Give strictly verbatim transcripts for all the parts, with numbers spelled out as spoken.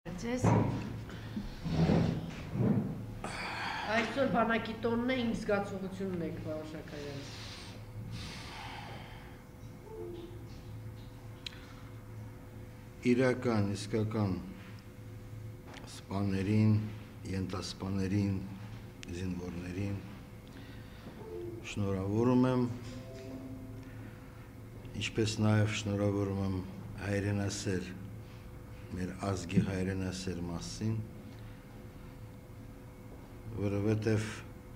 Ձեզ այսօր բանակի տոնն է, իմ զգացողությունն եք Վարուշակայան։ Իրական, իսկական սպաներին, ենթասպաներին, զինվորներին շնորհավորում եմ, ինչպես նաև շնորհավորում եմ հայրենասեր մեր ազգի հայրենասեր մասին, որովհետև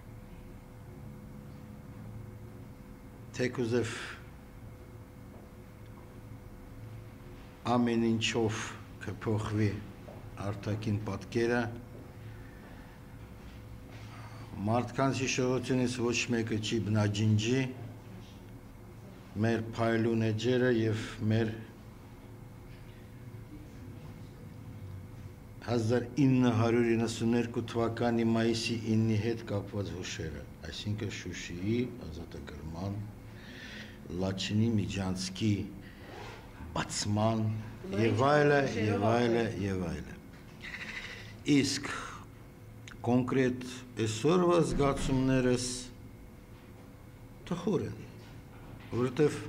թեկուզև ամեն ինչով կփոխվի արտաքին պատկերը, մարդկանց հիշողությունից ոչ մեկը չի բնաջնջի, մեր փայլուն էջերը և մեր հազար ինը հարյուր իննսուններկու թվականի մայիսի իննի հետ կապված հուշերը, այսինքն Շուշիի ազատագրման, Լաչինի Միջանցքի բացման եւ այլը, եւ այլը, եւ այլը։ Իսկ կոնկրետ այսօրվա զգացումներս տխուր են, որովհետեւ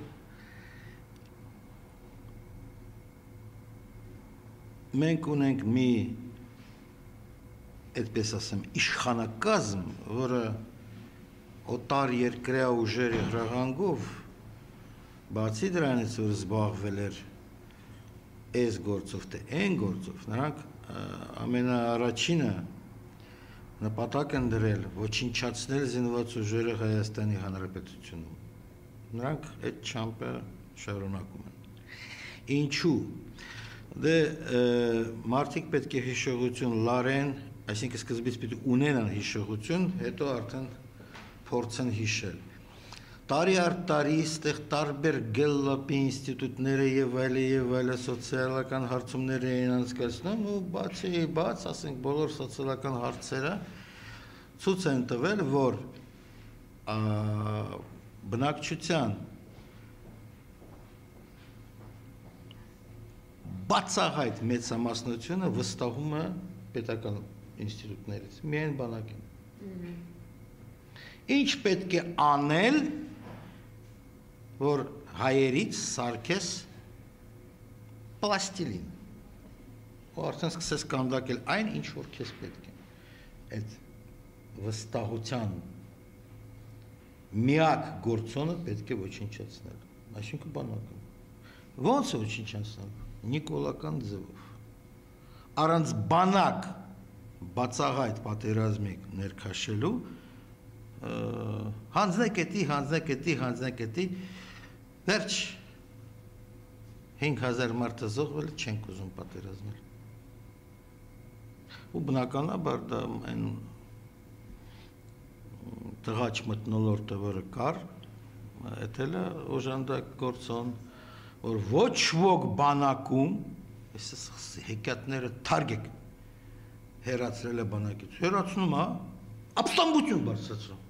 մենք ունենք մի, այդպես ասեմ, իշխանակազմ, որը օտար երկրյա ուժերի հրահանգով, բացի դրանից, որ զբաղվել էր այս գործով, թե այն գործով, նրանք ամենաառաջինը նպատակ են դրել ոչնչացնել զինված ուժերը Հայաստանի Հանրապետությունում։ Նրանք այդ չամպը շարունակում են։ Ինչու՞։ Դե մարդիկ պետք է հիշողություն լարեն, այսինքն սկզբից պիտի ունենան հիշողություն, հետո արդեն փորձեն հիշել։ Տարի առ տարի ստեղ տարբեր Գելլապի ինստիտուտները եւ այլը եւ այլը սոցիալական հարցումներ էին անցկացնում ու բացի բաց, ասենք բոլոր սոցիալական հարցերը ցույց են տվել, որ բնակչության բացահայտ մեծամասնությունը վստահում է պետական ինստիտուտներից, միայն բանակին։ Ինչ պետք է անել, որ հայերից սարքես պլաստիլին, ու արդեն սկսես կանդակել այն, ինչ որ քեզ պետք է։ Այդ վստահության միակ գործոնը պետք է ոչնչացնել, այսինքն բանակը։ Ոնց է ոչնչացնել։ Նիկոլական ձևով, առանց բանակ բացահայտ պատերազմիկ ներքաշելու, հանձնակետի, հանձնակետի, հանձնակետի, վերջ հինգ հազար մարդը զոհվել չենք ուզում պատերազմել։ Ու բնականաբար դա այն տղաչ մթնոլորտը, որը կար, էդ էլ է օժանդակ գործոն, որ ոչ ոք բանակում, հեկյատները թարգեք հերացրել է բանակից, հերացնում է, ապստամբություն բարձրացնում։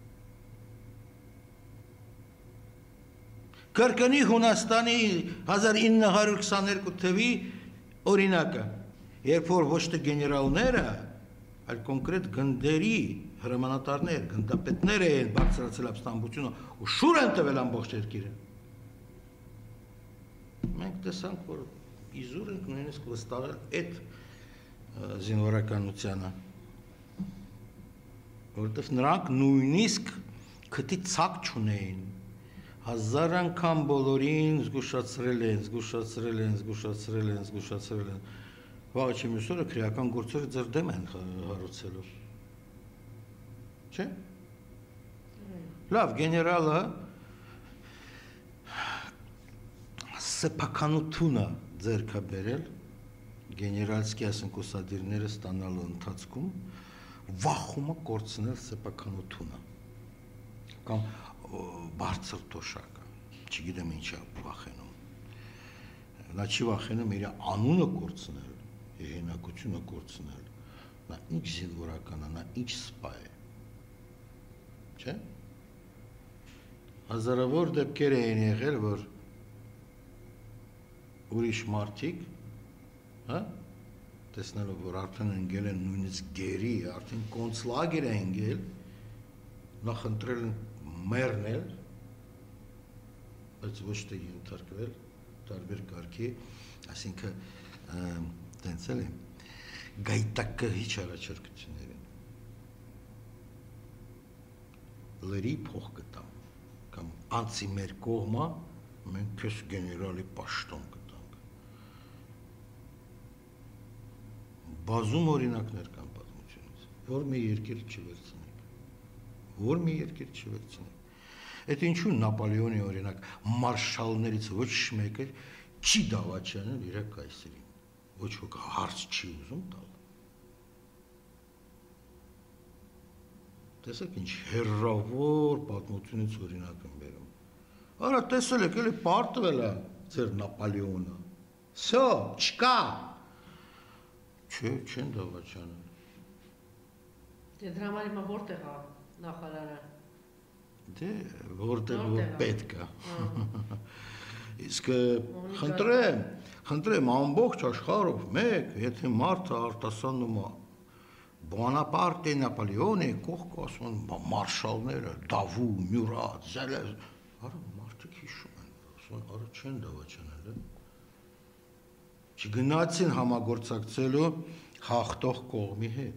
Կրկնի Հունաստանի հազար ինը հարյուր քսաներկու թվականի օրինակը, երբ որ ոչ թե գեներալները, այլ կոնկրետ գնդերի հրամանատարներ, գնդապետներ էին բարձրացել ապստամբությունը ու շուր են տվել ամբողջ երկիրը։ Մենք տեսանք, որ իզուր ենք նույնիսկ վստահել այդ զինվորականությանը, որովհետև նրանք նույնիսկ քթի ցակ չունեին, հազար անգամ բոլորին զգուշացրել են, զգուշացրել են, զգուշացրել են, զգուշացրել են, վաղը չի մյուս օրը քրեական գործերը ձեր դեմ են հարուցելու, չէ՞։ Լավ, գեներալը սեփականությունը ձեռք է բերել գեներալսկի ասենք ուսադիրները ստանալու ընթացքում վախումը կորցնել սեփականությունը կամ բարձր տոշակը, չգիտեմ ինչա վախենում, նա չի վախենում իր անունը կորցնել, հեղինակությունը կորցնել, նա ինչ զինվորական է, նա ինչ սպա է, չէ՞։ Հազարավոր դեպքեր էին եղել, որ ուրիշ մարդիկ, հա, տեսնելով որ արդեն ընկել են նույնիսկ գերի, արդեն կոնցլագեր է ընկել, նախ ընտրել են մեռնել, բայց ոչ թե ենթարկվել տարբեր կարգի, այսինքն տենց էլ է գայտակահիչ առաջարկություններին լրի փող կտամ կամ անցի մեր կողմա մենք քեզ գեներալի պաշտոն կտանք բազում օրինակներ կան պատմությունից որ մի երկիր չվերցնենք որ մի երկիր չվերցնենք այդ ինչու Նապոլեոնի օրինակ մարշալներից ոչ մեկը չի դավաճանել իր կայսերին ոչ ոք հարց չի ուզում տալ տեսեք ինչ հերրավոր պատմությունից օրինակ եմ բերում արա տեսել եք էլի պարտվել է ձեր Նապոլեոնը всё չկա չէ չեն դավաճանել դե դրա համար հիմա որտեղ է նախարարը դե որտեղ որ պետք է իսկ խնդրեմ խնդրեմ ամբողջ աշխարհով մեկ եթե մարդը արտասանում է Բոնապարտը Նապոլեոնը կողք ասում մարշալները Դավու Մյուրատ Զելեզ արա մարդիկ հիշում են ասում արա չեն դավաճանել չգնացին համագործակցելու հաղթող կողմի հետ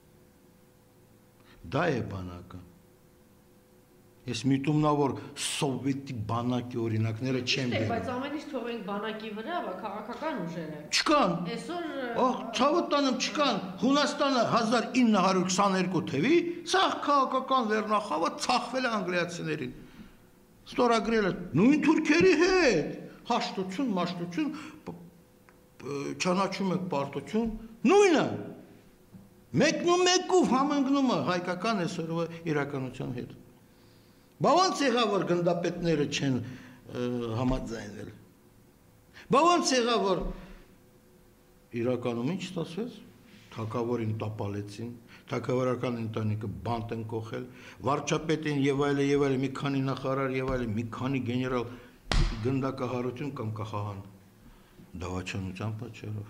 դա է բանակը Ես միտումնա որ սովետի բանակի օրինակները չեմ բերում։ Բայց ամեն ինչ թողենք բանակի վրա, քաղաքական ուժերը։ Չկան։ Այսօր Ահ, ցավը տանեմ չկան։ Հունաստանը հազար ինը հարյուր քսաներկու թվի ցախ քաղաքական վերնախավը ցախվել է անգլիացիներին։ Ստորագրել է նույն թուրքերի հետ։ Հաշտություն, մաշտություն, ճանաչում եք պարտություն, նույնը։ Մեկն ու մեկով համընկնում է հայկական այսօրվա իրականության հետ։ Բա ոնց եղավ որ գնդապետները չեն համաձայնել։ Բա ոնց եղավ որ իրականում ինչ ստացվեց։ Թագավորին տապալեցին, թագավորական ընտանիքը բանտ են կողել, վարչապետին եւ այլը եւ այլը մի քանի նախարար եւ այլը մի քանի գեներալ գնդակահարություն կամ կախահան դավաճանության պատճառով։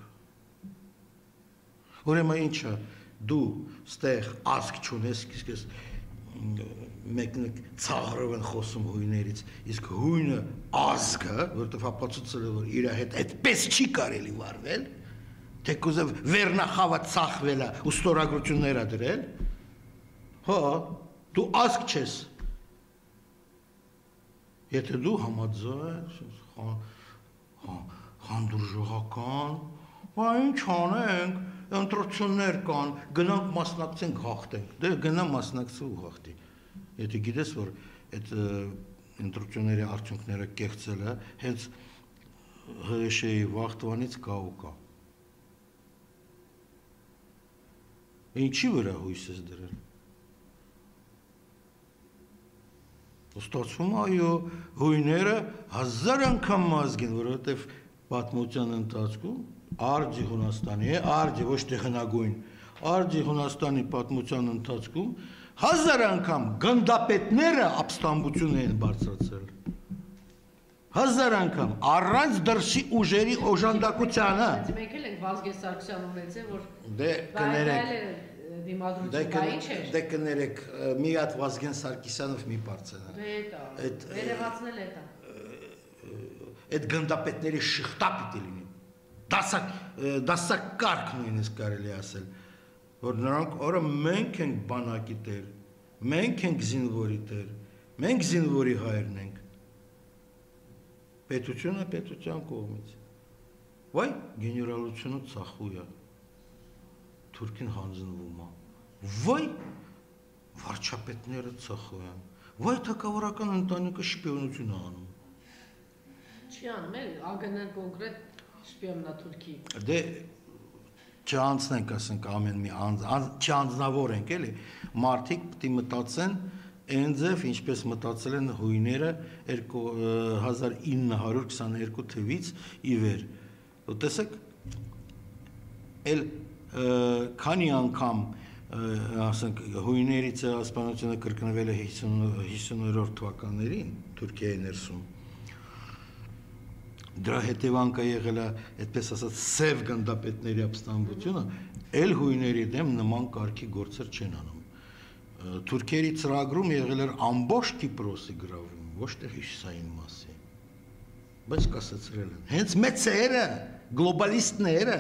Ուրեմն ինչա դու ստեղ ասկ չունես, իսկ ես մեկնեք ցաղրով են խոսում հույներից, իսկ հույնը ազգը, որտեղ ապացուցել է որ իր հետ այդպես չի կարելի վարվել, թեկուզ վերնախավը ցախվել է ու ստորագրություններ ա դրել, հա, դու ազգ չես։ Եթե դու համաձայն, հանդուրժողական, բա ինչ անենք, ընտրություններ կան, գնանք մասնակցենք հաղթենք, դե գնա մասնակցու ու հաղթի։ Եթե գիտես, որ այդ ընտրությունների արդյունքները կեղծել է, հենց ՀՇ-ի վաղտվանից կա ու կա։ Ինչի վրա հույս ես դրել։ Ստացվում այո, հույները հազար անգամ մազգին, որովհետև պատմության ընթացքում Արձի Հունաստանի է, արձի ոչ թե հնագույն, արձի Հունաստանի պատմության ընթացքում հազար անգամ գնդապետները ապստամբություն են բարձրացրել։ Հազար անգամ առանց դրսի ուժերի օժանդակությանը։ Մենք էլ ենք Վազգեն Սարգսյան ունեցել, որ դե կներեք, դիմադրություն դե կներեք, մի հատ Վազգեն Սարգսյանով մի բարձենա։ Դե դա, վերևացնել է դա։ Այդ գնդապետների շղթա պիտի լինի։ Դասակ, դասակ կարգ նույնիսկ կարելի ասել, որ նրանք օրը մենք ենք բանակի տեր, մենք ենք զինվորի տեր, մենք զինվորի հայրն ենք, պետությունը պետության կողմից, վայ գեներալությունը ծախու է, թուրքին հանձնվում է, վայ վարչապետները ծախու են, վայ թագավորական ընտանիքը շպիոնություն է անում։ Չի անում էլ, ԱԳՆ կոնկրետ շպիոննա Թուրքի։ Դե չանցնենք, ասենք, ամեն մի չանձնավոր ենք, էլի, մարդիկ պիտի մտածեն այն ձև, ինչպես մտածել են հույները հազար ինը հարյուր քսաներկու թվից ի վեր։ Ու տեսեք, էլ քանի անգամ, ասենք, հույների ցեղասպանությունը կրկնվել է հիսուններորդ թվականներին Թուրքիայի ներսում։ դրա հետևանքը եղել է, այդպես ասած, սև գնդապետների ապստամբությունը, էլ հույների դեմ նման կարգի գործեր չեն անում։ Թուրքերի ծրագրում եղել էր ամբողջ Կիպրոսի գրավում, ոչ թե հյուսիսային մասի։ Բայց կասեցրել են։ Հենց մեծերը, գլոբալիստները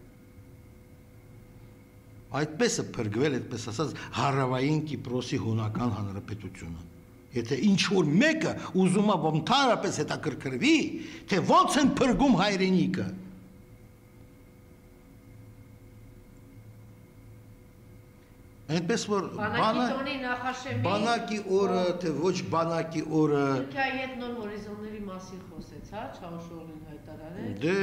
այդպես է փրկվել, այդպես ասած, հարավային Կիպրոսի հունական հանրապետությունը։ Եթե ինչ-որ մեկը ուզում է ընդհանրապես հետաքրքրվի, թե ոնց են փրկում հայրենիքը։ Այնպես որ բանակի օրը, թե ոչ բանակի օրը Թուրքիայի հետ նոր հորիզոնների մասին խոսեց, հա, Չավուշօղլուն հայտարարեց։ Դե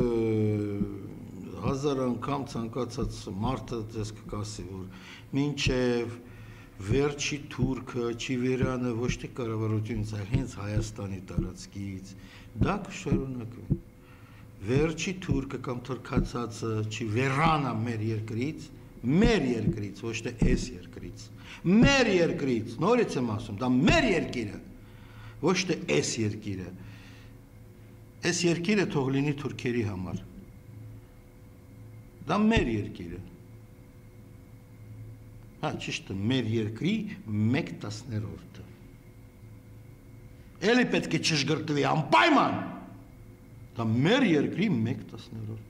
հազար անգամ ցանկացած մարդը դες կասի, որ մինչև վերջի թուրքը, Չիվերյանը ոչ թե կառավարությունից, այլ հենց Հայաստանի տարածքից, դա կշարունակվի։ Վերջի թուրքը կամ թուրքացածը Չիվերյանը մեր երկրից, մեր երկրից, ոչ թե այս երկրից, մեր երկրից, նորից եմ ասում, դա մեր երկիրը, ոչ թե այս երկիրը, այս երկիրը թող լինի թուրքերի համար, դա մեր երկիրը, հա, ճիշտ է, մեր երկրի մեկ տասներորդը, էլի պետք է չշգրտվի անպայման, դա մեր երկրի մեկ տասներորդը,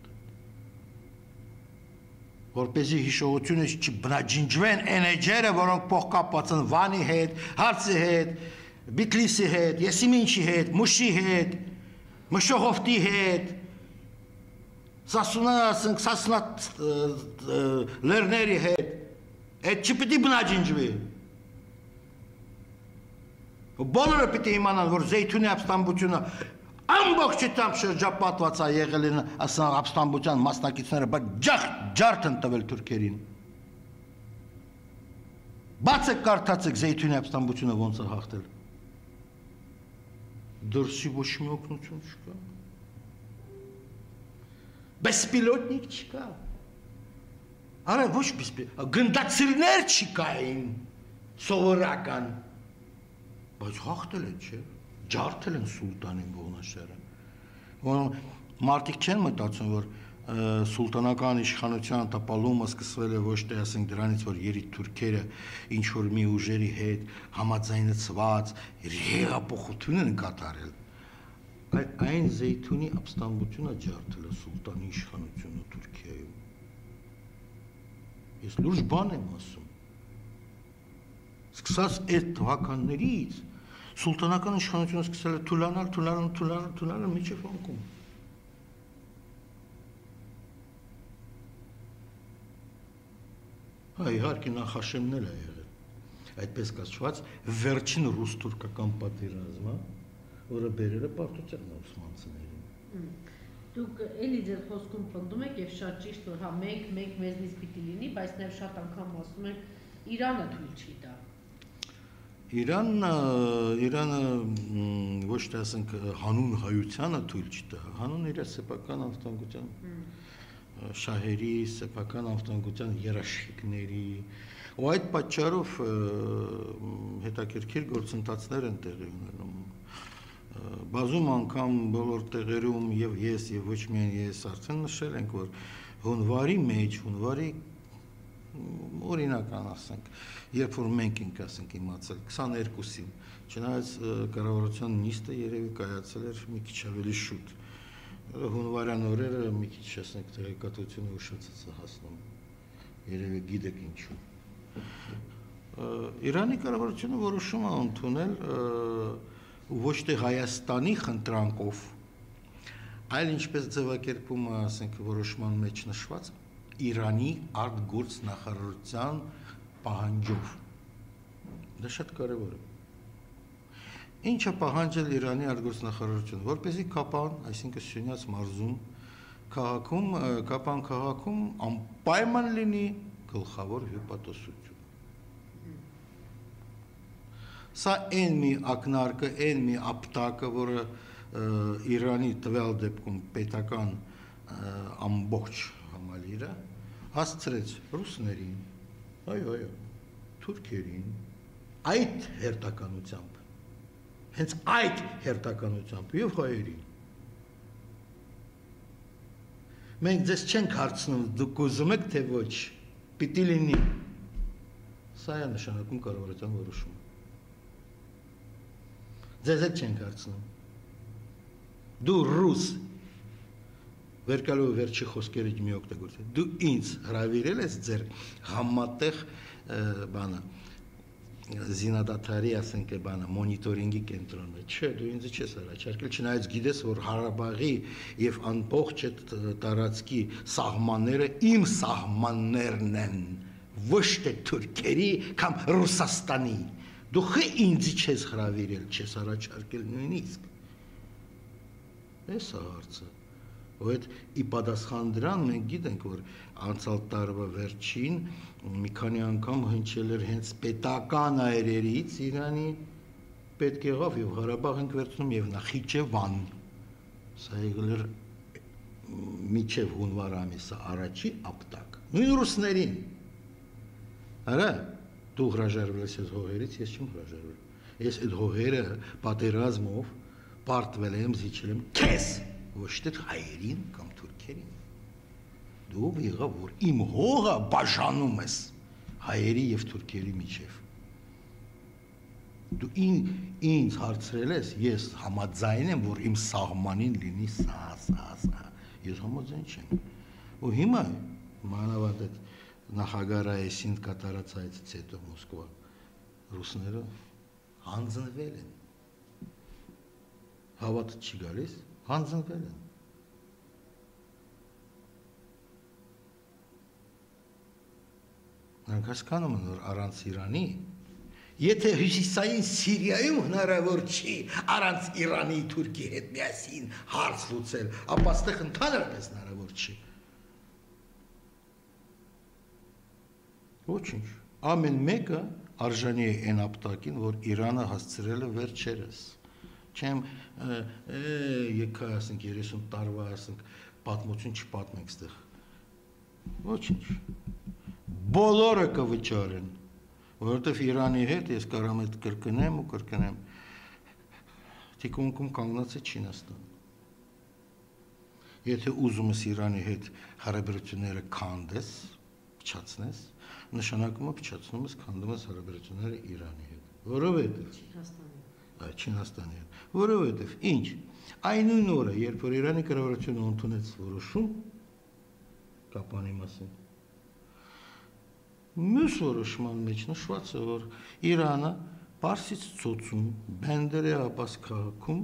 որպեսզի հիշողությունից չբնաջնջվեն այն էջերը, որոնք փոխկապված են Վանի հետ, Հարցի հետ, Բիթլիսի հետ, Եսիմինչի հետ, Մուշի հետ, Մշոհովտի հետ, Սասունա լերների հետ, այդ չպիտի բնաջնջվի։ Բոլորը պիտի իմանան, որ Զեյթունի ապստամբությունը ամբողջությամբ շրջապատված է եղել են ասան ապստամբության մասնակիցները, բայց ջարդ են տվել թուրքերին։ Բացեք կարդացեք Զեյթունի ապստամբությունը ոնց է հաղթել։ Դրսի ոչ մի օգնություն չկա։ Բեսպիլոտնիկ չկա։ Արա ոչ բեսպիլոտնիկ, գնդացիրներ չկային սովորական։ Բայց հաղթել են, չէ։ Ջարդել են սուլտանին Ողնաշերը։ Մարդիկ չեն մտածում, որ սուլտանական իշխանության տապալումը սկսվել է ոչ թե ասենք դրանից, որ երիտ թուրքերը ինչ-որ մի ուժերի հետ համաձայնեցված հեղափոխություն են կատարել, այլ այն Զեյթունի ապստամբությունը ջարդել է սուլտանի իշխանությունը Թուրքիայում։ Ես լուրջ բան եմ ասում։ Սկսած այդ թվականներից Սուլտանական իշխանությունը սկսել է թուլանալ, թուլանալ, թուլանալ, թուլանալ միջև անկում։ Հա, իհարկե Նախաշեմն էլ է եղել։ Այդպես կոչված վերջին ռուս-թուրքական պատերազմը, որը բերել է պարտության օսմանցիներին։ Դուք էլի ձեր խոսքում պնդում եք եւ շատ ճիշտ, որ հա մենք մենք մեզնից պիտի լինի, բայց նաեւ շատ անգամ ասում եք Իրանը թույլ չի տա։ Իրանը, Իրանը ոչ թե ասենք հանուն հայությանը թույլ չտա, հանուն իր սեփական անվտանգության, շահերի, սեփական անվտանգության երաշխիքների, ու այդ պատճառով հետաքրքիր գործընթացներ են տեղի ունենում։ Բազում անգամ բոլոր տեղերում եւ ես եւ ոչ միայն ես արդեն նշել ենք, որ հունվարի մեջ, հունվարի օրինական ասենք, երբ որ մենք ենք ասենք իմացել քսաներկուսին, չնայած կառավարության նիստը երևի կայացել էր մի քիչ ավելի շուտ։ Հունվարյան օրերը մի քիչ ասենք տեղեկատվությունը ուշացած է հասնում։ Երևի գիտեք ինչու։ Իրանի կառավարությունը որոշում է ընդունել ոչ թե Հայաստանի խնդրանքով, այլ ինչպես ձևակերպում է ասենք որոշման մեջ նշված Իրանի արտգործնախարարության պահանջով։ Դա շատ կարևոր է։ Ինչ է պահանջել Իրանի արտգործնախարարությունը, որպեսզի Կապան, այսինքն Սյունյաց մարզում, քաղաքում, Կապան քաղաքում անպայման լինի գլխավոր հյուպատոսություն։ Սա այն մի ակնարկը, այն մի ապտակը, որը Իրանի տվյալ դեպքում պետական ամբողջ համալիրը հասցրեց ռուսներին, այո, այո, թուրքերին, այդ հերթականությամբ, հենց այդ հերթականությամբ և հայերին, Մենք ձեզ չենք հարցնում, դուք ուզում եք թե ոչ, պիտի լինի։ Սա է նշանակում կառավարության որոշումը։ Ձեզ էլ չենք հարցնում։ Դու ռուս վերկալու վերջի խոսքերից մի օգտագործել։ Դու ինձ հրավիրել ես ձեր համատեղ բանը զինադատարի, ասենք, բանը մոնիտորինգի կենտրոնը։ Չէ, դու ինձ չես առաջարկել, չնայած գիտես, որ Ղարաբաղի եւ ամբողջ այդ տարածքի սահմանները իմ սահմաններն են, ոչ թե թուրքերի կամ Ռուսաստանի։ Դու խի ինձ չես հրավիրել, չես առաջարկել նույնիսկ։ Էս է հարցը։ Որ ի պատասխան դրան մենք գիտենք, որ անցյալ տարվա վերջին մի քանի անգամ հնչել էր հենց պետական այրերից Իրանի պետք եղավ եւ Ղարաբաղ ենք վերցնում եւ Նախիջևան։ Սա եղել էր միջև հունվար ամիսը առաջի ապտակ։ Նույն ռուսներին։ Արա դու հրաժարվել ես այս հողերից, ես չեմ հրաժարվել։ Ես այդ հողերը պատերազմով պարտվել եմ, զիջել եմ քեզ։ Ոչ թե հայերին կամ թուրքերին։ Դու եղավ, որ իմ հողը բաժանում ես հայերի եւ թուրքերի միջև։ Դու ինձ հարցրել ես, ես համաձայն եմ, որ իմ սահմանին լինի սա, սա, սա։ Ես համաձայն չեմ։ Ու հիմա մանավանդ այդ նախագահային կատարած այցից հետո Մոսկվա ռուսները հանձնվել են։ Հավատը չի գալիս, հանձնվել են։ Նրանք հասկանում են, որ առանց Իրանի, եթե հյուսիսային Սիրիայում հնարավոր չի առանց Իրանի Թուրքի հետ միասին հարց լուծել, ապա այստեղ ընդհանրապես հնարավոր չի։ Ոչինչ։ Ամեն մեկը արժանի է այն ապտակին, որ Իրանը հասցրել է վերջերս։ Չեմ եկա, ասենք, երեսուն տարվա, ասենք, պատմություն չպատմենք ստեղ։ Ոչինչ։ Բոլորը կվճարեն, որովհետև Իրանի հետ ես կարամ այդ կրկնեմ ու կրկնեմ, թիկունքում կանգնած է Չինաստան։ Եթե ուզում ես Իրանի հետ հարաբերությունները քանդես, փչացնես, նշանակում է փչացնում ես, քանդում ես հարաբերությունները Իրանի հետ, որովհետև Չինաստանի Չինաստանի հետ, որովհետև ինչ, այն նույն օրը, երբ որ Իրանի կառավարությունը ընդունեց որոշում Կապանի մասին, մյուս որոշման մեջ նշված է, որ Իրանը Պարսից ծոցում, Բենդերի Աբբաս քաղաքում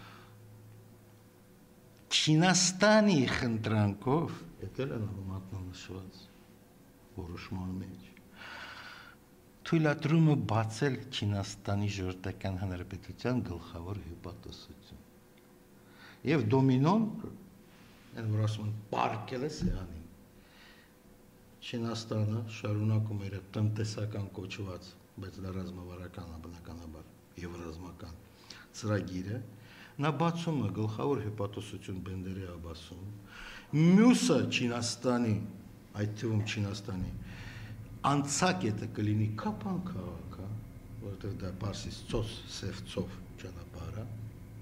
Չինաստանի խնդրանքով, եկել են մատնանշված որոշման մեջ, թույլատրումը բացել Չինաստանի ժողովրդական հանրապետության գլխավոր հյուպատոսություն։ Եվ դոմինոն, այն որ ասում են, պարկել է սեղանին։ Չինաստանը շարունակում էր տնտեսական կոչված, բայց դա ռազմավարական, բնականաբար եւ ռազմական ծրագիրը, նա բացում է գլխավոր հյուպատոսություն Բենդերի Աբբասում, մյուսը Չինաստանի, այդ թվում Չինաստանի անցակետը կլինի Կապան քաղաքը, որովհետև դա Պարսից ծոց սև ճանապարհ է։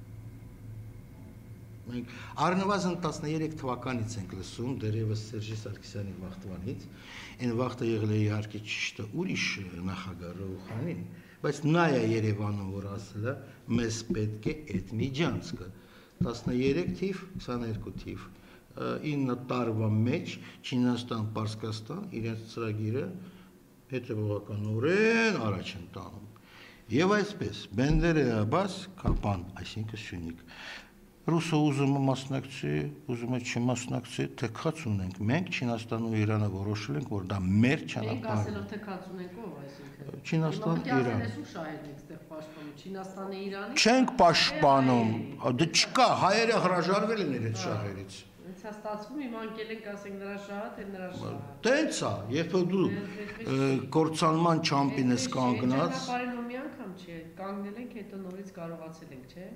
Մենք առնվազն տասներեք թվականից ենք լսում, դեռևս Սերժի Սարգսյանի վաղտվանից, այն վաղտը եղել է իհարկե ճիշտ ուրիշ նախագահ Ռոուխանին, բայց նա է Երևանում, որ ասել է, մեզ պետք է այդ միջանցքը, տասներեք թիվ, քսաներկու թիվ, ինը տարվա մեջ Չինաստան, Պարսկաստան իրենց ծրագիրը հետևողականորեն առաջ են տանում։ Եվ այսպես, Բենդերի Աբբաս, Կապան, այսինքն Սյունիք, Ռուսը ուզում է մասնակցի, ուզում է չմասնակցի, թեքած ունենք, մենք Չինաստանում ու Իրանը որոշել ենք, որ դա մեր ճանապարհն է։ Մենք ասելով թեքած ունենք ով, այսինքն։ Չինաստան, Իրան։ Չինաստանը, Իրանի։ Չենք պաշտպանում, դա չկա, հայերը հրաժարվել են այդ շահերից։ Հենց է ստացվում, իմ անկել ենք ասենք նրա շահը, թե նրա շահը։ Տենց է, երբ դու կործանման չամպին ես կանգնած։ Ճանապարհին մի անգամ չէ, կանգնել ենք, հետո նորից կարողացել ենք, չէ։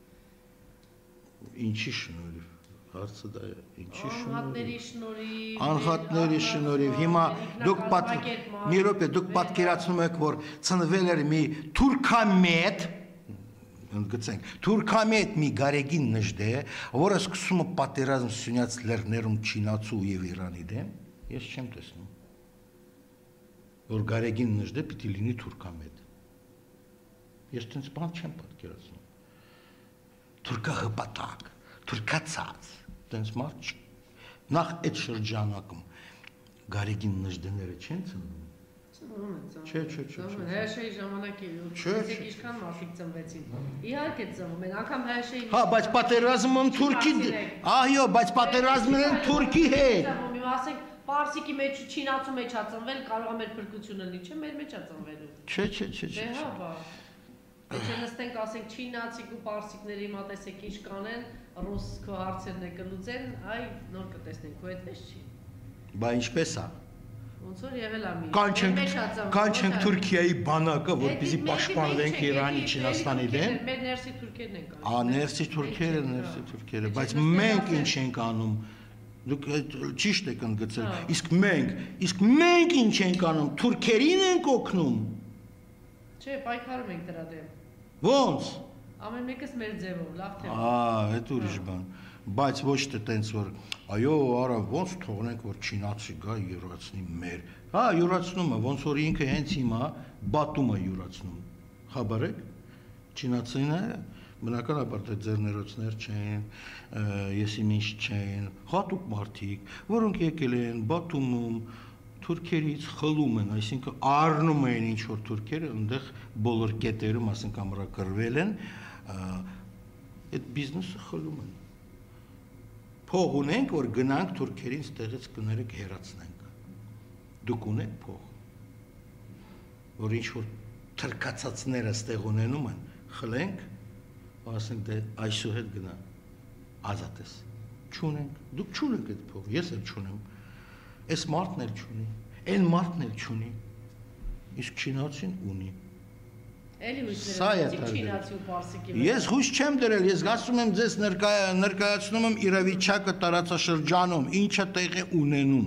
Ինչի շնորհիվ, հարցը դա է, ինչի Անհատների շնորհիվ, անհատների շնորհիվ, հիմա դուք մի րոպե, դուք պատկերացնում եք, որ ծնվել էր մի թուրքամետ, ընդգծենք։ Թուրքամի այդ մի գարեգին նժդե, որը սկսում է պատերազմ Սյունյաց լեռներում Չինացու եւ Իրանի դեմ, ես չեմ տեսնում։ Որ գարեգին նժդե պիտի լինի թուրքամետ։ Ես տենց բան չեմ պատկերացնում։ Թուրքա հպատակ, թուրքացած, տենց մարդ չի։ Նախ այդ շրջանակում գարեգին նժդեները չեն ծնվում։ Չէ, չէ, չէ։ Հրաշեի ժամանակի ինչքան մարդիկ ծնվեցին։ Իհարկե ծնվում են, անգամ հրաշեի։ Հա, բայց պատերազմում թուրքի, այո, բայց պատերազմն են թուրքի հետ։ Ասենք Պարսիկի մեջ չինացու մեջ ա ծնվել, կարող է մեր փրկությունը լինի, չէ, մեր մեջ ա ծնվելու։ Չէ, չէ, չէ, չէ։ Դե հա, բա։ Եթե նստենք, ասենք չինացիկ ու պարսիկների հիմա տեսեք ինչ կանեն, ռուս քո հարցերն է կլուծեն, այ նոր կտեսնենք, ու այդպես չի։ Բա ինչպես է։ Ոնց որ եղել է մի։ Կանչենք Թուրքիայի բանակը, որպեսզի պաշտպանվենք Իրանի, Չինաստանի դեմ։ Մեր ներսի թուրքերն են կանչում։ Ա, ներսի թուրքերը, ներսի թուրքերը, բայց մենք ինչ ենք անում։ Դուք ճիշտ եք ընդգծել։ Իսկ մենք, իսկ մենք ինչ ենք անում, թուրքերին ենք օգնում։ Չէ, պայքարում ենք դրա դեմ։ Ոնց։ Ամեն մեկս մեր ձևով, լավ թե։ Ա, այդ ուրիշ բան։ Բայց ոչ թե տենց որ, այո, արա ոնց թողնենք որ չինացի գա յուրացնի մեր։ Հա, յուրացնում է, ոնց որ ինքը հենց հիմա բատում է յուրացնում։ Խաբարեք։ Չինացիները բնականաբար թե ձեր ներոցներ չեն, եսիմ ինչ չեն, հատուկ մարդիկ, որոնք եկել են Բաթումում թուրքերից խլում են, այսինքն առնում են ինչ որ թուրքերը, այնտեղ բոլոր կետերում, ասենք ամրակրվել են, այդ բիզնեսը խլում են։ Փող ունենք, որ գնանք թուրքերին ստեղից կներեք հերացնենք։ Դուք ունեք փող, որ ինչ որ թրկացածները ստեղ ունենում են, խլենք, ասենք դե այսուհետ գնա, ազատես, չունենք, դուք չունեք այդ փող, ես էլ չունեմ, այս մարդն էլ չունի, այն մարդն էլ չունի, իսկ չինացին ունի։ Ես հույս չեմ դրել, ես ասում եմ ձեզ ներկայացնում եմ իրավիճակը տարածաշրջանում, ինչը տեղի ունենում։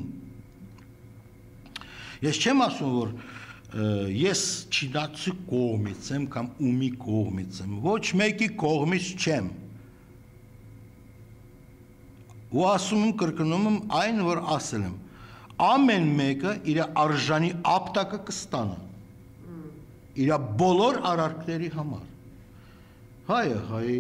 Ես չեմ ասում, որ ես չինացի կողմից եմ կամ ումի կողմից եմ, ոչ մեկի կողմից չեմ։ Ու ասում եմ, կրկնում եմ այն, որ ասել եմ, ամեն մեկը իր արժանի ապտակը կստանա, իր բոլոր արարքների համար։ Հայը հայ,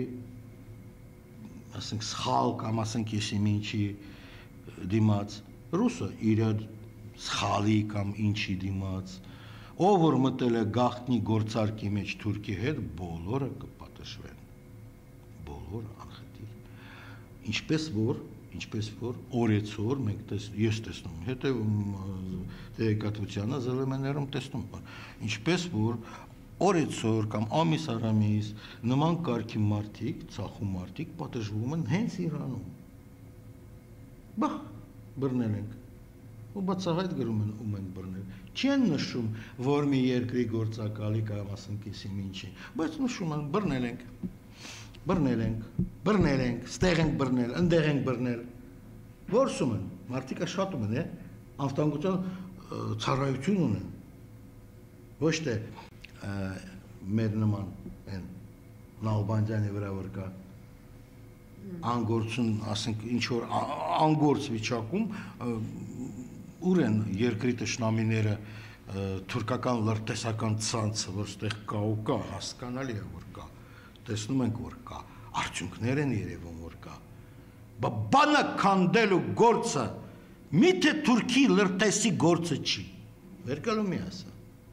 ասենք սխալ կամ ասենք եսիմ ինչի դիմաց, ռուսը իր սխալի կամ ինչի դիմաց, ով որ մտել է գաղտնի գործարքի մեջ թուրքի հետ, բոլորը կպատժվեն, բոլորը անխտիր։ Ինչպես որ, ինչպես որ օրեցօր մենք ես տեսնում, հետևում տեղեկատվությանը զելեմեներում տեսնում, ինչպես որ օրեցօր կամ ամիս առամիս նման կարգի մարդիկ, ծախու մարդիկ պատժվում են հենց Իրանում։ Բա, բռնել ենք։ Ու բացահայտ գրում են ում են բռնել։ Չեն նշում, որ մի երկրի գործակալի կամ ասենք եսիմ ինչի, բայց նշում են բռնել ենք, բռնել ենք, բռնել ենք, ստեղ ենք բռնել, ընդեղ ենք բռնել։ Որսում են, մարդիկը շատում են, անվտանգության ծառայություն ունեն։ Ոչ թե մեր նման են Նալբանդյանի վրա որ կա անգործուն, ասենք ինչ որ անգործ վիճակում ուր են երկրի տշնամիները թուրքական լրտեսական ցանցը, որ ստեղ կա ու կա, հասկանալի է որ կա, տեսնում ենք որ կա, արդյունքներ են երևում որ կա, բա բանը քանդելու գործը միթե թուրքի լրտեսի գործը չի, վերկալու մի ասա,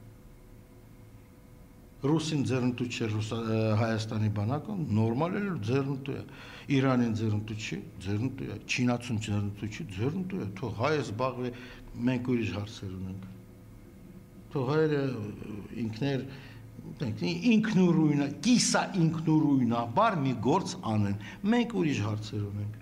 ռուսին ձեռնտու չէ Հայաստանի բանակը, նորմալ է ձեռնտու է, Իրանին ձեռնտու չի, ձեռնտու է, Չինացուն ձեռնտու չի, ձեռնտու է, թող հայը զբաղվի, մենք ուրիշ հարցեր ունենք, թող հայերը ինքներ, ինքնուրույնա, կիսա ինքնուրույնաբար մի գործ անեն, մենք ուրիշ հարցեր ունենք։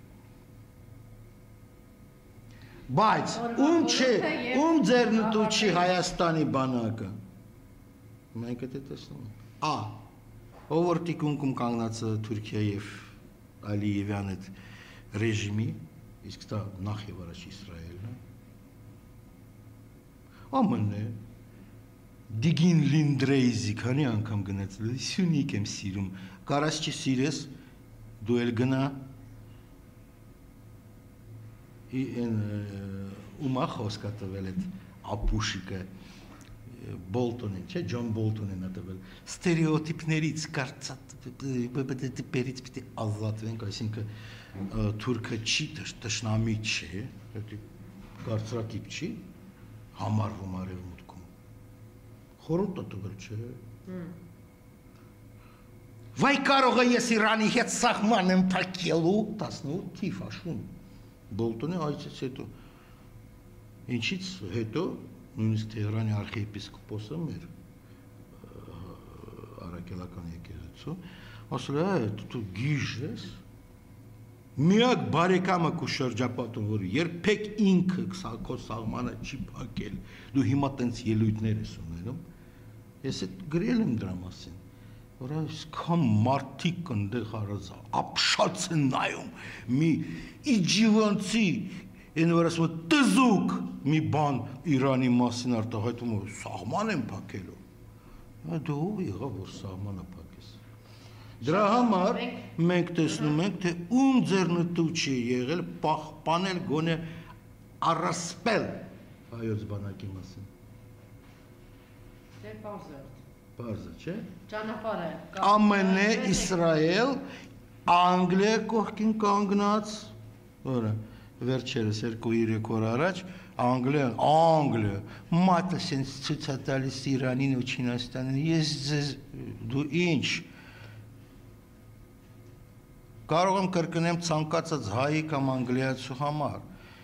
Բայց ում չէ, ում ձեռնտու չի Հայաստանի բանակը, մենք էդ է տեսնում ենք, ա, ով որ տիկունքում կանգնացը Թուրքիա և Ալիևյան այդ ռեժիմի, իսկ դա նախ և առաջ Իսրայելն է, ամն է, Դիգին Լինդրեյզի քանի անգամ գնացել, Սյունիք եմ սիրում, կարաս չսիրես, դու էլ գնա, ումա խոսքա տվել էտ ապուշիկը, Բոլտոնին, չէ, Ջոն Բոլտոնին է տվել, ստերեոտիպներից, կարծատիպերից պիտի ազատվենք, այսինքն թուրքը չի տշնամի չէ, կարծրատիպ չի, համարվում արևմուտքում, խորհուրդ է տվել, չէ։ Վայ կարող է ես Իրանի հետ սահման եմ փակելու տասնութ թիվ աշուն, Բոլտոնի այցից հետո, ինչից հետո, նույնիսկ Թեհրանի արխիեպիսկոպոսը մեր առաքելական եկեղեցու, ասել է, դու գիժ ես, միակ բարեկամը քո շրջապատում, որ երբեք ինքը քո սահմանը չի փակել, դու հիմա տենց ելույթներ ես ունենում, ես այդ գրել եմ դրա մասին, որ այսքան մարդիկ ընդեղ արած ապշած են նայում, մի իջիվանցի, են որ ասում տզուկ մի բան Իրանի մասին արտահայտում, սահման եմ փակելու, դու ով եղավ, որ սահմանը փակես։ Դրա համար մենք տեսնում ենք, թե ում ձեռնտու չի եղել պահպանել գոնե առասպել հայոց բանակի մասին։ Դե պարզ է։ Պարզ է, չէ։ Ճանապարհը։ ԱՄՆ, Իսրայել, Անգլիա կողքին կանգնած, որը վերջերս երկու-երեք օր առաջ Անգլիա, Անգլիա, մատը սենց ցույց է տալիս Իրանին ու Չինաստանին, ես ձեզ դու ինչ կարող եմ կրկնեմ ցանկացած հայի կամ անգլիացու համար։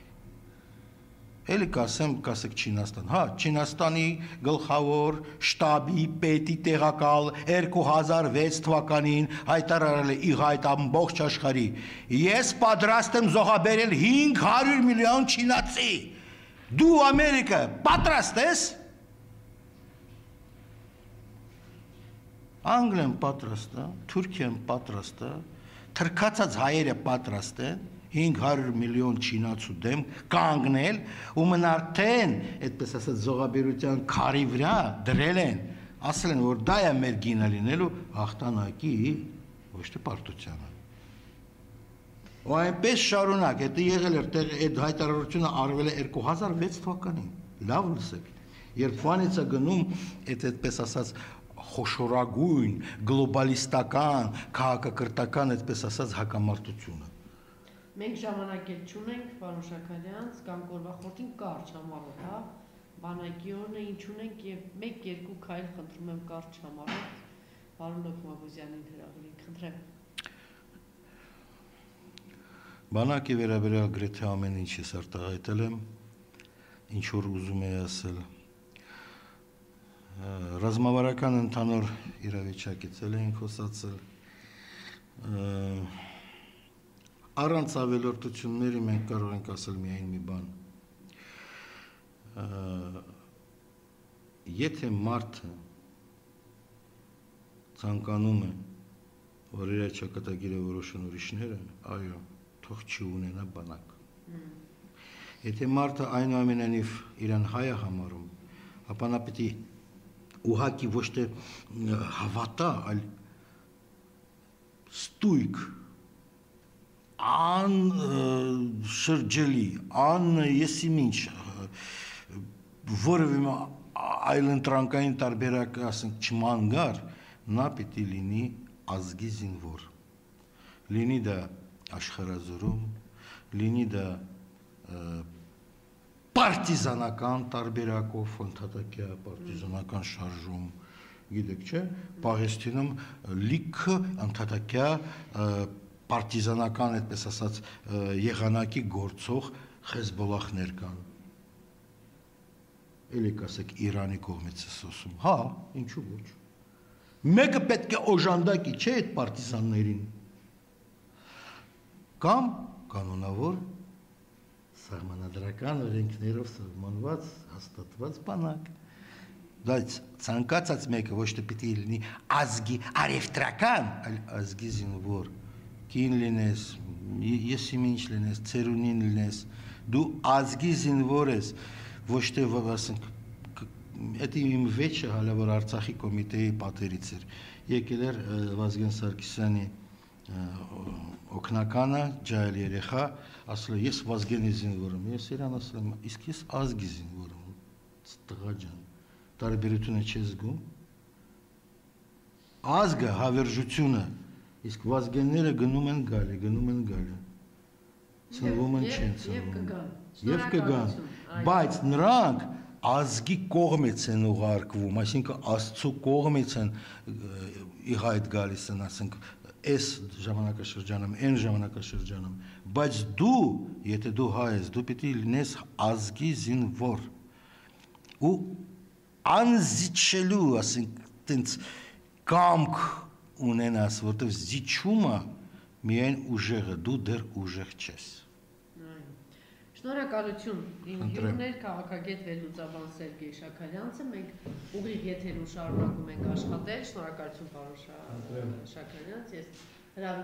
Էլի կասեմ, կասեք Չինաստան, հա, Չինաստանի գլխավոր շտաբի պետի տեղակալ երկու հազար վեց թվականին հայտարարել է իղայտ ամբողջ աշխարհի։ Ես պատրաստ եմ զոհաբերել հինգ հարյուր միլիոն չինացի։ Դու Ամերիկա պատրաստ ես։ Անգլիան պատրաստ է, Թուրքիան պատրաստ է, թրքացած հայերը պատրաստ են հինգ հարյուր միլիոն չինացու դեմ կանգնել ու մնարդեն, այդպես ասած զոհաբերության քարի վրա դրել են, ասել են, որ դա է մեր գինը լինելու հաղթանակի, ոչ թե պարտությանը։ Ու այնպես շարունակ, դա եղել էր, այդ հայտարարությունը արվել է երկու հազար վեց թվականին, լավ լսեք, երբ Վանից է գնում այդ այդպես ասած խոշորագույն, գլոբալիստական, քաղաքակրթական, այդպես ասած հակամարտությունը։ Մենք ժամանակ էլ չունենք, պարոն Շաքարյան, կամ օրվա խորտին կարճ համառոտ, հա, բանակի օրն է ինչ ունենք եւ մեկ-երկու քայլ խնդրում եմ կարճ համառոտ, պարոն Լոքմագոզյանին հրավիրեք, խնդրեմ։ Բանակի վերաբերյալ գրեթե ամեն ինչ ես արտահայտել եմ, ինչ որ ուզում էի ասել։ Ռազմավարական ընդհանուր իրավիճակից էլ ենք խոսացել։ Առանց ավելորդությունների մենք կարող ենք ասել միայն մի բան։ Եթե մարդը ցանկանում է, որ իր ճակատագիրը որոշեն ուրիշները, այո, թող չունենա բանակ։ Եթե մարդը այնուամենայնիվ իրան հայ է համարում, ապա նա պետք է ուղղակի ոչ թե հավատա, այլ ստույգ, անշրջելի, անեսիմինչ, որևէ այլ ընտրանքային տարբերակ, ասենք, չմանգար, նա պետք է լինի ազգի զինվոր։ Լինի դա աշխարհազորում, լինի դա պարտիզանական տարբերակով, ընդհատակյա պարտիզանական շարժում, գիտեք չէ, Պաղեստինում լիքը ընդհատակյա պարտիզանական, այդպես ասած, եղանակի գործող Հեզբոլլահներ կան։ Էլի կասեք Իրանի կողմից է սոսում, հա, ինչու ոչ։ Մեկը պետք է օժանդակի, չէ, այդ պարտիզաններին։ Կամ կանոնավոր սահմանադրական օրենքներով սահմանված, հաստատված բանակ։ Բայց ցանկացած մեկը ոչ թե պիտի լինի ազգի առևտրական, այլ ազգի զինվոր, կին լինես, եսիմինչ լինես, ծերունին լինես, դու ազգի զինվոր ես, ոչ թե ասենք Էդի իմ վեճը հələ որ Արցախի կոմիտեի պատերից էր։ Եկել էր Վազգեն Սարգսյանի օգնականը, ջայել երեխա, ասել է ես Վազգենի զինվոր եմ։ Ես իրան ասել եմ, իսկ ես ազգի զինվոր եմ, տղա ջան, տարբերությունը չես զգում։ Ազգը, հավերժությունը, իսկ Վազգենները գնում են գալի, գնում են գալի։ Ցնվում են չեն ցնվում։ Եվ կգան, բայց նրանք ազգի կողմից են ուղարկվում, այսինքն Աստծո կողմից են ի հայտ գալիս են, ասենք, այս ժամանակաշրջանում, այն ժամանակաշրջանում, բայց դու, եթե դու հայ ես, դու պիտի լինես ազգի զինվոր ու անզիջելու, ասենք, տենց կամք ունենաս, որտեղ զիջումը միայն ուժեղը, դու դեռ ուժեղ չես։ Շնորհակալություն, իմ հյուրներ քաղաքագետ վերլուծաբան Սերգեյ Շաքարյանցը, մենք ուղիղ եթերում շարունակում ենք աշխատել, շնորհակալություն պարոն Շաքարյանց, ես